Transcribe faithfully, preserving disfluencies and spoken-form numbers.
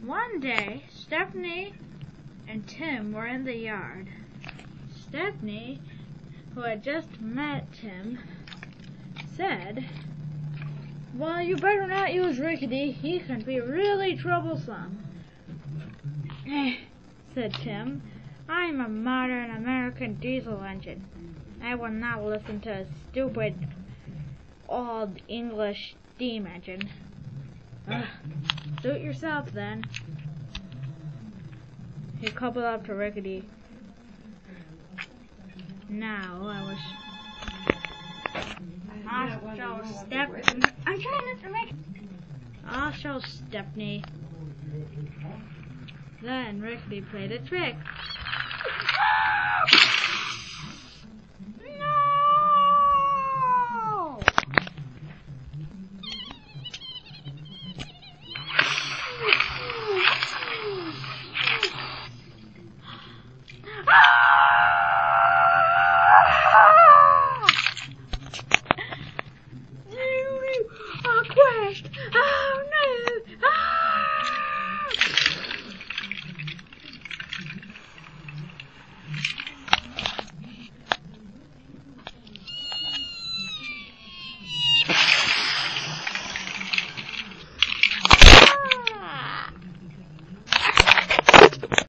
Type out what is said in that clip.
One day, Stephanie and Tim were in the yard. Stephanie, who had just met Tim, said, "Well, you better not use Rickety. He can be really troublesome." "Eh," said Tim. "I'm a modern American diesel engine. I will not listen to a stupid old English steam engine." "Ugh, suit yourself then." He coupled up to Rickety. "Now I wish I'll show Stephanie. I'm trying not to make. I'll show Stephanie." Then Rickety played a trick.